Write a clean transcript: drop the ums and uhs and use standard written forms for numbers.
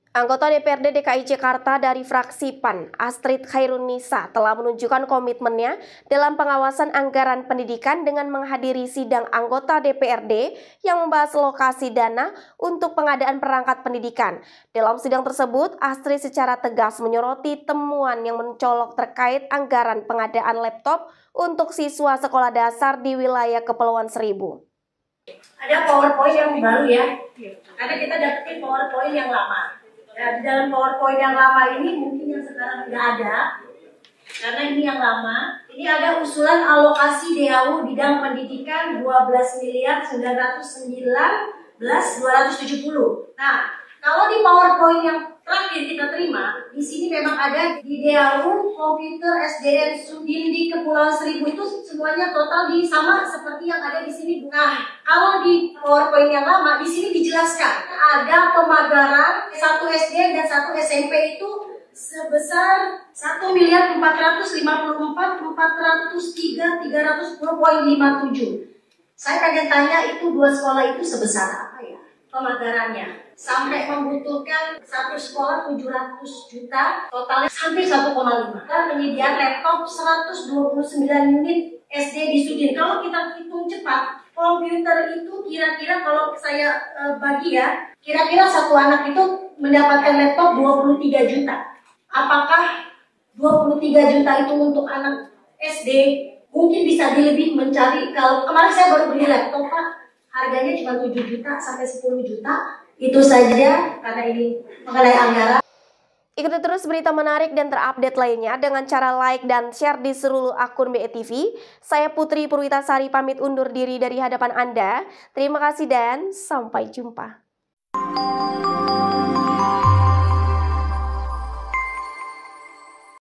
Anggota DPRD DKI Jakarta dari fraksi PAN, Astrid Khairunisa, telah menunjukkan komitmennya dalam pengawasan anggaran pendidikan dengan menghadiri sidang anggota DPRD yang membahas lokasi dana untuk pengadaan perangkat pendidikan. Dalam sidang tersebut, Astrid secara tegas menyoroti temuan yang mencolok terkait anggaran pengadaan laptop untuk siswa sekolah dasar di wilayah Kepulauan Seribu. Ada PowerPoint yang baru ya, karena kita dapetin PowerPoint yang lama. Ya, di dalam PowerPoint yang lama ini mungkin yang sekarang nggak ada, karena ini yang lama. Ini ada usulan alokasi DAU bidang pendidikan 12.919.270. Nah, kalau di PowerPoint yang terakhir kita terima, di sini memang ada di DAU komputer SDN Sudin di Kepulauan Seribu itu semuanya total sama seperti yang ada di sini. Nah, kalau di PowerPoint yang lama, di sini dijelaskan ada pemagaran satu SD dan satu SMP itu sebesar 1.454.403.310.57. Saya pengen tanya itu dua sekolah itu sebesar apa ya pemagarannya? Sampai membutuhkan satu sekolah 700 juta, totalnya hampir 1,5. Dan penyediaan laptop 129 unit SD di Sudin. Kalau kita hitung cepat, komputer itu kira-kira kalau saya bagi ya, kira-kira satu anak itu mendapatkan laptop 23 juta. Apakah 23 juta itu untuk anak SD? Mungkin bisa dilebih mencari. Kalau kemarin saya baru beli laptop Pak, harganya cuma 7 juta sampai 10 juta. Itu saja karena ini mengenai anggaran. Ikuti terus berita menarik dan terupdate lainnya dengan cara like dan share di seluruh akun BETV. Saya Putri Purwitasari pamit undur diri dari hadapan Anda. Terima kasih dan sampai jumpa.